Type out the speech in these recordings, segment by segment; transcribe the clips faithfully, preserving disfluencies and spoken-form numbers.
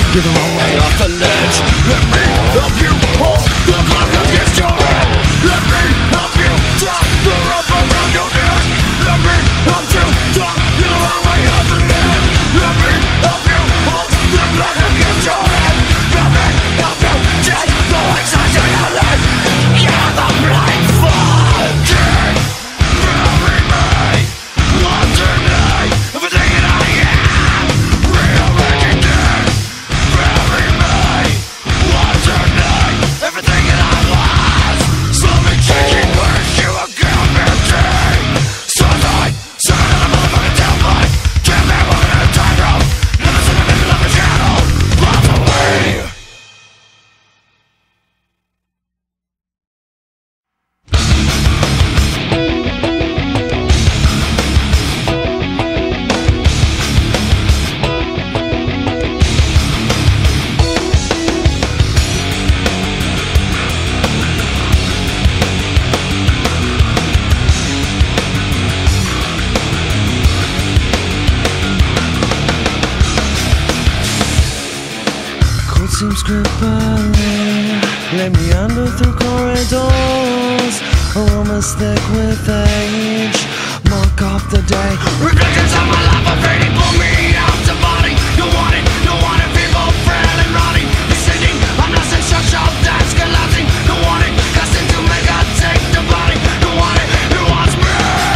Get the wrong way off the ledge. Let me help you hold the clock against your head. Let me help you tie the rope around your neck. Let me help you tie the wrong way off the ledge. Let me help you hold the clock against your head. Let me help you take the legs out of your leg. You're the blindfolded. Bury me, underneath everything that I am. Rearranging dead. Bury me, underneath everything that I was. Slowly changing where you are gonna be. Sunlight, sun of the motherfucking tailpipe. Can't be walking in a tightrope. Never seen the middle of a channel. Lots away. Cold seems crippling. Lay me under through corridors. Aromas thick with age. Mark off the day. Reflections of my life are fading. Pull me out the body. Don't want it, don't want it. People frail and rotting. Descending, I'm lost in structure that's collapsing. Don't want it, casting to make I take the body. Don't want it, it wants me.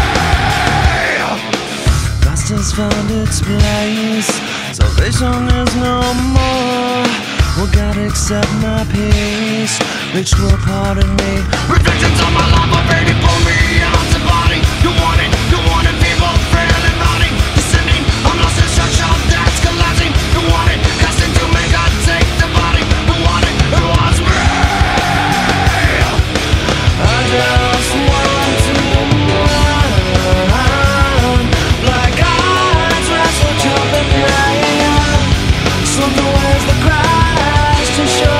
Past has found its place. Salvation is no more. Will God accept my peace? Reach to a part of me. Reflections of my life are fading. Pull me out the body. Don't want it, don't want it. People frail and rotting. Descending, I'm lost in structure that's collapsing. Don't want it, casting to make I take the body. Don't want it, it wants me. I just want to run. Black eyes, wrestle, jump and rain. Something wears the crash to show.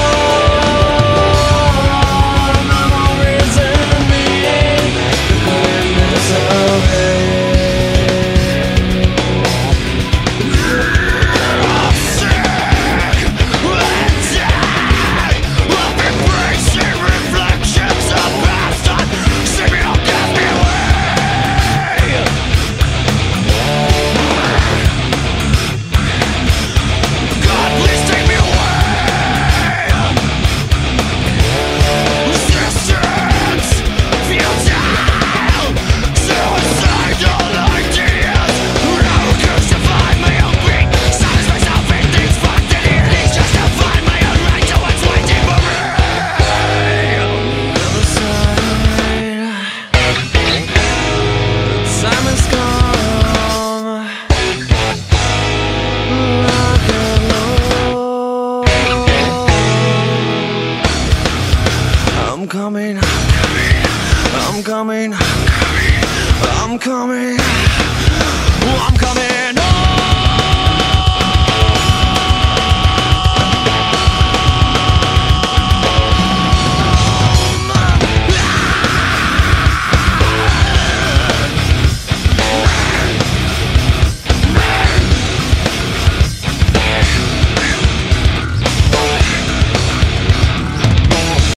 Memories in me. The goodness of it. I'm sick and dead of embracing reflections of past time. See me, don't get me away. God, please take me away. Resistance, futile, suicidal ideas. Now crucify my own being. Silence myself in these fucked entities. Justify my own right to what's waiting for me. Other side. The time has come. Like a low. I'm coming. I'm coming. I'm coming. I'm coming. I'm coming.